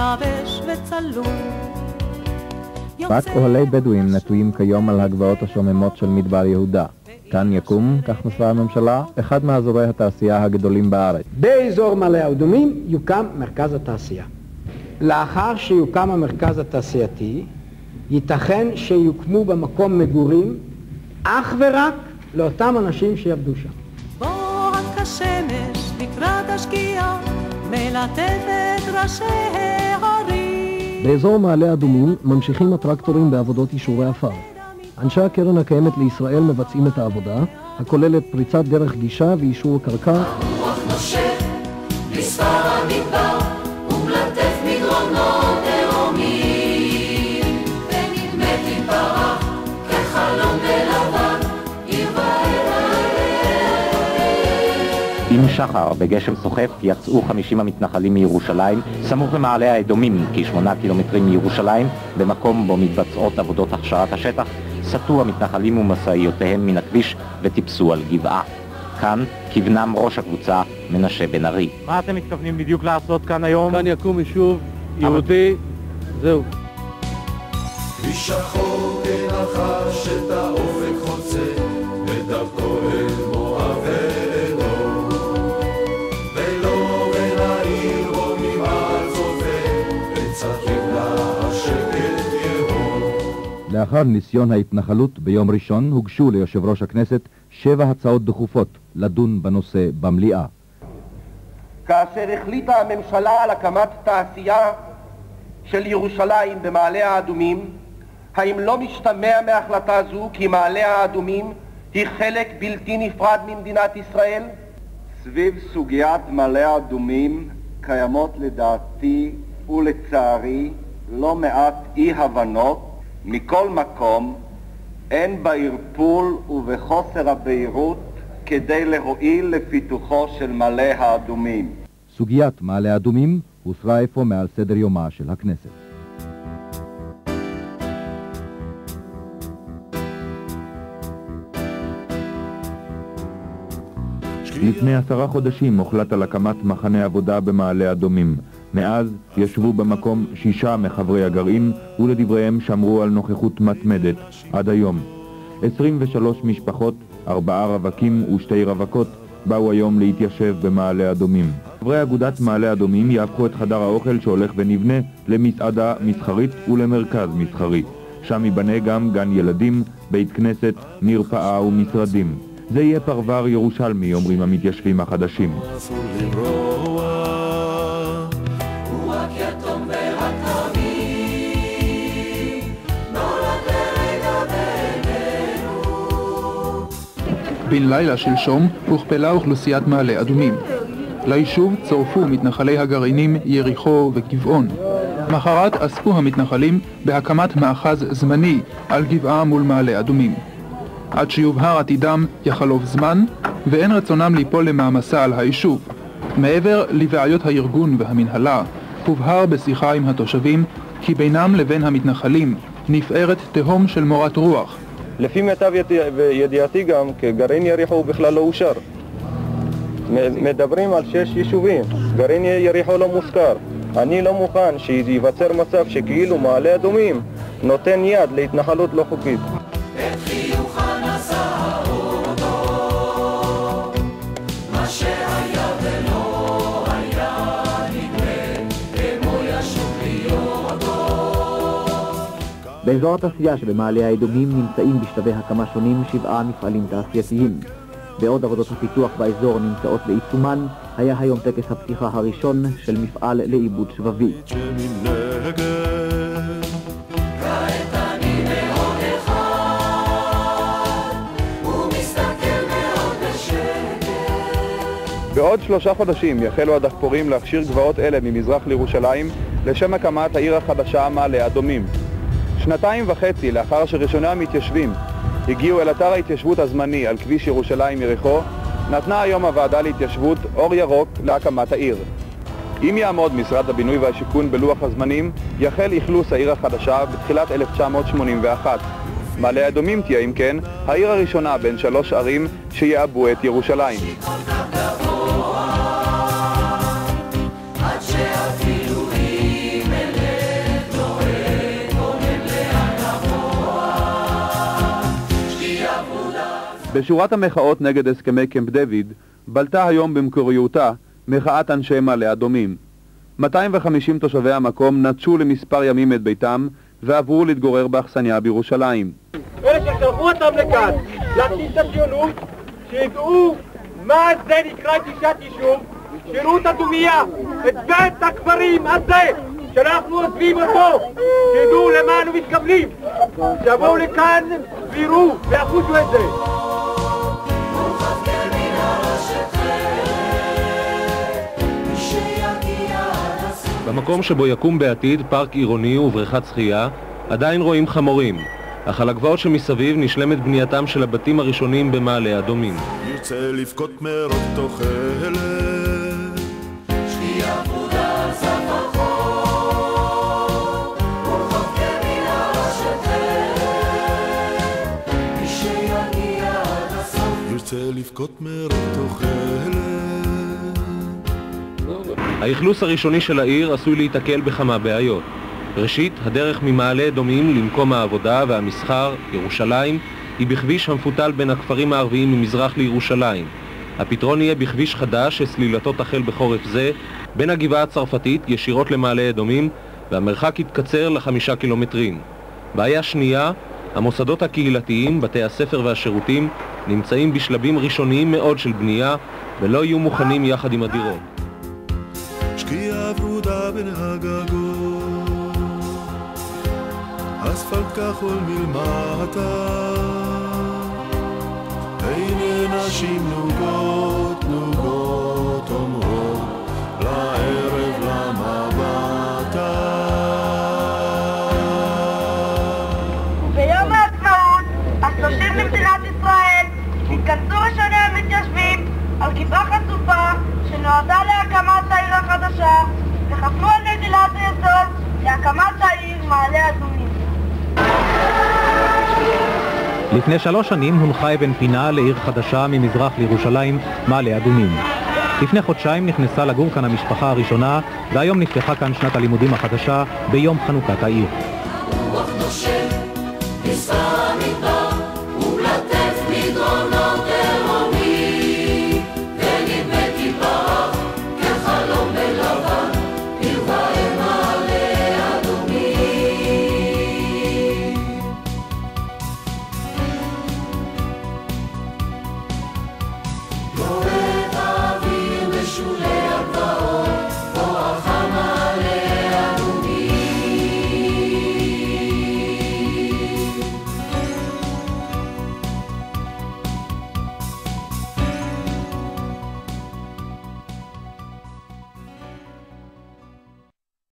יבש וצלול. רק אוהלי בדואים נטויים כיום על הגבעות השוממות של מדבר יהודה. כאן יקום, כך מסרה הממשלה, אחד מאזורי התעשייה הגדולים בארץ. באזור מעלה אדומים יוקם מרכז התעשייה. לאחר שיוקם המרכז התעשייתי, ייתכן שיוקמו במקום מגורים אך ורק לאותם אנשים שיעבדו שם. בורק השמש לקראת השקיעה מלטפת ראשי ההרים. באזור מעלה אדומים ממשיכים הטרקטורים בעבודות אישורי עפר. אנשי הקרן הקיימת לישראל מבצעים את העבודה, הכוללת פריצת דרך גישה ואישור קרקע. הרוח נושק בספר המדבר ומלטף מדרונות דרומים, ונדמת התברך כחלום בלבן עיר עם שחר בגשם סוחף יצאו 50 המתנחלים מירושלים, סמוך למעלה האדומים, כ8 קילומטרים מירושלים, במקום בו מתבצעות עבודות הכשרת השטח, סטו המתנחלים ומסעיותיהם מן הכביש וטיפסו על גבעה. כאן כיוונם ראש הקבוצה מנשה בן ארי. מה אתם מתכוונים בדיוק לעשות כאן היום? כאן יקום יישוב יהודי, זהו. כביש שחור כנחש את האופק חוצה, בדרכו אל מואבינו, ולא בין העיר בו ממעל צופה, בצחיק השקט יהון. לאחר ניסיון ההתנחלות ביום ראשון הוגשו ליושב ראש הכנסת 7 הצעות דחופות לדון בנושא במליאה. כאשר החליטה הממשלה על הקמת תעשייה של ירושלים במעלה האדומים, האם לא משתמע מהחלטה זו כי מעלה האדומים היא חלק בלתי נפרד ממדינת ישראל? סביב סוגיית מעלה האדומים קיימות לדעתי ולצערי לא מעט אי-הבנות. מכל מקום אין בערפול ובחוסר הבהירות כדי להועיל לפיתוחו של מעלה האדומים. סוגיית מעלה האדומים הוסרה אפוא מעל סדר יומה של הכנסת. לפני 10 חודשים הוחלט על הקמת מחנה עבודה במעלה אדומים. מאז ישבו במקום 6 מחברי הגרעין, ולדבריהם שמרו על נוכחות מתמדת עד היום. 23 משפחות, 4 רווקים ו2 רווקות באו היום להתיישב במעלה אדומים. חברי אגודת מעלה אדומים יהפכו את חדר האוכל שהולך ונבנה למסעדה מסחרית ולמרכז מסחרי. שם ייבנה גם גן ילדים, בית כנסת, מרפאה ומשרדים. זה יהיה פרבר ירושלמי, אומרים המתיישבים החדשים. בן לילה שלשום הוכפלה אוכלוסיית מעלה אדומים. ליישוב צורפו מתנחלי הגרעינים יריחו וגבעון. מחרת עסקו המתנחלים בהקמת מאחז זמני על גבעה מול מעלה אדומים. עד שיובהר עתידם יחלוף זמן, ואין רצונם ליפול למעמסה על היישוב. מעבר לבעיות הארגון והמנהלה, הובהר בשיחה עם התושבים כי בינם לבין המתנחלים נפערת תהום של מורת רוח. לפי מיטב ידיעתי גם, כגרעין יריחו הוא בכלל לא אושר. מדברים על 6 יישובים, גרעין יריחו לא מוזכר. אני לא מוכן שייווצר מצב שכאילו מעלה אדומים נותן יד להתנחלות לא חוקית. באזור התעשייה שבמעלה האדומים נמצאים בשלבי הקמה שונים 7 מפעלים תעשייתיים. בעוד עבודות הפיתוח באזור נמצאות בעיצומן, היה היום טקס הפתיחה הראשון של מפעל לעיבוד שבבי. בעוד 3 חודשים יחלו הדחפורים להכשיר גבעות אלה ממזרח לירושלים לשם הקמת העיר החדשה מעלה אדומים. 2.5 לאחר שראשוני המתיישבים הגיעו אל אתר ההתיישבות הזמני על כביש ירושלים יריחו, נתנה היום הוועדה להתיישבות אור ירוק להקמת העיר. אם יעמוד משרד הבינוי והשיכון בלוח הזמנים, יחל אכלוס העיר החדשה בתחילת 1981. מעלה אדומים תהיה, אם כן, העיר הראשונה בין 3 ערים שיעבו את ירושלים. עד שאפילו היא בשורת המחאות נגד הסכמי קמפ דוד בלטה היום במקוריותה מחאת אנשי מעלה אדומים. 250 תושבי המקום נטשו למספר ימים את ביתם ועברו להתגורר באכסניה בירושלים. אלה ששלחו אותם לכאן להכניס את הציונות, שידעו מה זה נקרא גישת יישוב, שיראו את הדומייה, את בית הכפרים הזה שאנחנו עוזבים אותו, שידעו למה אנו מתכוונים, שיבואו לכאן ויראו ויחושו את זה. במקום שבו יקום בעתיד פארק עירוני ובריכת שחייה עדיין רואים חמורים, אך על הגבעות שמסביב נשלמת בנייתם של הבתים הראשונים במעלה אדומים. ירצה לבכות מרוב תוחלת שקיעה פרודה על סף החור ורחוב כמינה שתת מי שיגיע עד הסוף ירצה לבכות מרוב תוחלת. האכלוס הראשוני של העיר עשוי להתקל בכמה בעיות. ראשית, הדרך ממעלה אדומים למקום העבודה והמסחר, ירושלים, היא בכביש המפותל בין הכפרים הערביים ממזרח לירושלים. הפתרון יהיה בכביש חדש שסלילתו תחל בחורף זה, בין הגבעה הצרפתית ישירות למעלה אדומים, והמרחק יתקצר ל5 קילומטרים. בעיה שנייה, המוסדות הקהילתיים, בתי הספר והשירותים, נמצאים בשלבים ראשוניים מאוד של בנייה, ולא יהיו מוכנים יחד עם הדירות. שקיעה ורודה בין הגגות, אספלט כחול מלמטה, הנה נשים נוגות נוגות אומרות לערב למבטה. ביום העצמאות, ה-30 למדינת ישראל, התכנסו ראשוני המתיישבים על גבעה חצופה שנועדה להקמת העיר החדשה וחפרו על נטילת היסוד להקמת העיר מעלה אדומים. לפני 3 שנים הונחה אבן פינה לעיר חדשה ממזרח לירושלים, מעלה אדומים. לפני חודשיים נכנסה לגור כאן המשפחה הראשונה, והיום נפתחה כאן שנת הלימודים החדשה ביום חנוכת העיר. רוח נושם, מספר המדבר, ומלטף מדרונות תהומי, ונדמתי ברח כחלום בלבן, עיר ואם מעלה אדומים. לא